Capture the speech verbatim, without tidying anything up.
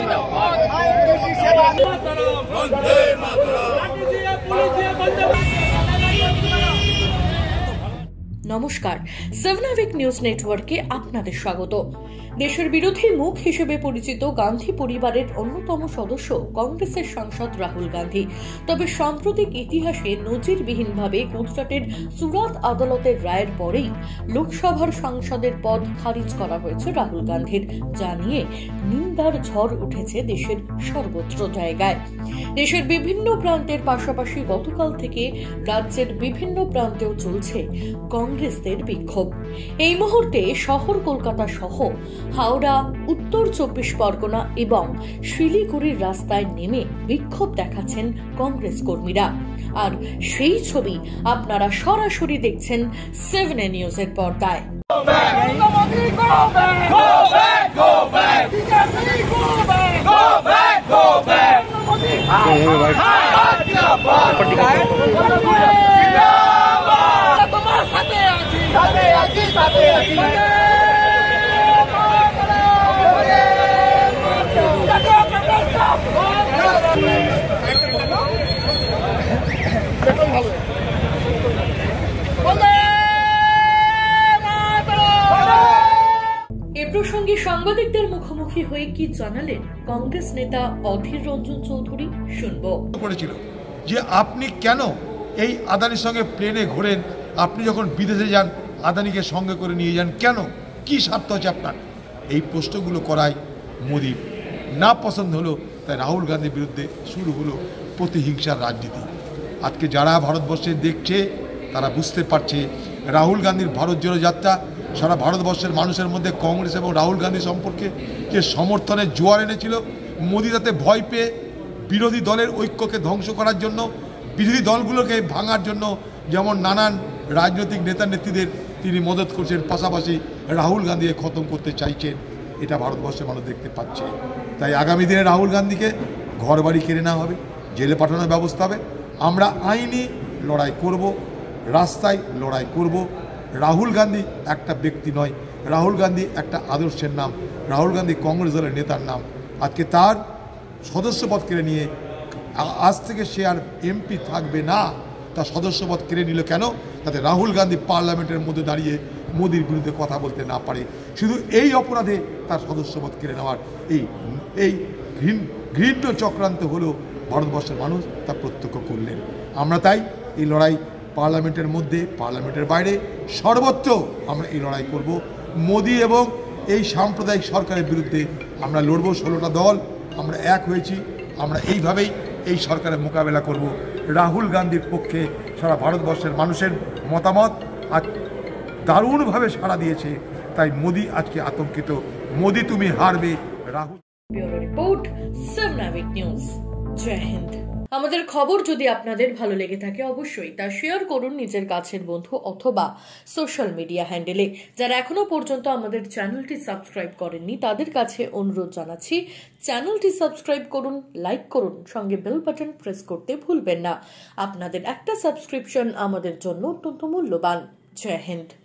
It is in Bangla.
নমস্কার, সেভেন উইক নিউজ নেটওয়ার্কে আপনাদের স্বাগত। দেশের বিরোধী মুখ হিসেবে পরিচিত গান্ধী পরিবারের অন্যতম সদস্য কংগ্রেসের সাংসদ রাহুল গান্ধী। তবে সাম্প্রতিক ইতিহাসে নজিরবিহীনভাবে গুজরাটের সুরাত আদালতের রায়ের পরেই লোকসভার সাংসদের পদ খারিজ করা হয়েছে রাহুল গান্ধীর, যা নিয়ে নিন্দার ঝড় উঠেছে দেশের সর্বত্র জায়গায়। দেশের বিভিন্ন প্রান্তের পাশাপাশি গতকাল থেকে রাজ্যের বিভিন্ন প্রান্তেও চলছে কংগ্রেসদের বিক্ষোভ। এই মুহূর্তে শহর কলকাতা সহ হাওড়া, উত্তর চব্বিশ পরগনা এবং শিলিগুড়ির রাস্তায় নেমে বিক্ষোভ দেখাচ্ছেন কংগ্রেস কর্মীরা। আর সেই ছবি আপনারা সরাসরি দেখছেন সেভেন নিউজের পর্দায়। এ প্রসঙ্গে সাংবাদিকদের মুখোমুখি হয়ে কি জানালেন কংগ্রেস নেতা অধীর রঞ্জন চৌধুরী, শুনবো। করেছিল যে আপনি কেন এই আদানির সঙ্গে প্লেনে ঘোরেন, আপনি যখন বিদেশে যান আদানিকে সঙ্গে করে নিয়ে যান কেন, কি স্বার্থ আছে আপনার? এই প্রশ্নগুলো করায় মোদির না পছন্দ হলো, তাই রাহুল গান্ধীর বিরুদ্ধে শুরু হলো প্রতিহিংসার রাজনীতি। আজকে যারা ভারতবর্ষে দেখছে তারা বুঝতে পারছে রাহুল গান্ধীর ভারত জোড়ো যাত্রা সারা ভারতবর্ষের মানুষের মধ্যে কংগ্রেস এবং রাহুল গান্ধী সম্পর্কে যে সমর্থনের জোয়ার এনেছিল। মোদি তাতে ভয় পেয়ে বিরোধী দলের ঐক্যকে ধ্বংস করার জন্য, বিরোধী দলগুলোকে ভাঙার জন্য যেমন নানান রাজনৈতিক নেতা নেত্রীদের তিনি মদত করছেন, পাশাপাশি রাহুল গান্ধীকে খতম করতে চাইছেন। এটা ভারতবর্ষের মানুষ দেখতে পাচ্ছে। তাই আগামী দিনে রাহুল গান্ধীকে ঘর বাড়ি কেড়ে নেওয়া হবে, জেলে পাঠানোর ব্যবস্থা হবে। আমরা আইনি লড়াই করব, রাস্তায় লড়াই করব। রাহুল গান্ধী একটা ব্যক্তি নয়, রাহুল গান্ধী একটা আদর্শের নাম, রাহুল গান্ধী কংগ্রেস দলের নেতার নাম। আজকে তার সদস্যপদ কেড়ে নিয়ে আজ থেকে সে আর এমপি থাকবে না, তার সদস্যপদ কেড়ে নিল কেন? যাতে রাহুল গান্ধী পার্লামেন্টের মধ্যে দাঁড়িয়ে মোদির বিরুদ্ধে কথা বলতে না পারে। শুধু এই অপরাধে তার সদস্যপদ কেড়ে নেওয়ার এই এই ঘৃণ্য চক্রান্ত হলো ভারতবর্ষের মানুষ তা প্রত্যক্ষ করলেন। আমরা তাই এই লড়াই পার্লামেন্টের মধ্যে, পার্লামেন্টের বাইরে, সর্বত্র আমরা এই লড়াই করব। মোদি এবং এই সাম্প্রদায়িক সরকারের বিরুদ্ধে আমরা লড়ব। ষোলোটা দল আমরা এক হয়েছি, আমরা এইভাবেই এই সরকারের মোকাবেলা করব। রাহুল গান্ধীর পক্ষে সারা ভারতবর্ষের মানুষের মতামত আজ দারুণভাবে সাড়া দিয়েছে, তাই মোদি আজকে আতঙ্কিত। মোদি তুমি হারবে। Rahul. Bureau report, seven week news. জয় হিন্দ। আমাদের খবর যদি আপনাদের ভালো লেগে থাকে অবশ্যই তা শেয়ার করুন নিজের কাছের বন্ধু অথবা সোশ্যাল মিডিয়া হ্যান্ডেলে। যারা এখনো পর্যন্ত আমাদের চ্যানেলটি সাবস্ক্রাইব করেননি তাদের কাছে অনুরোধ জানাচ্ছি, চ্যানেলটি সাবস্ক্রাইব করুন, লাইক করুন, সঙ্গে বেল বাটন প্রেস করতে ভুলবেন না। আপনাদের একটা সাবস্ক্রিপশন আমাদের জন্য অত্যন্ত মূল্যবান। জয় হিন্দ।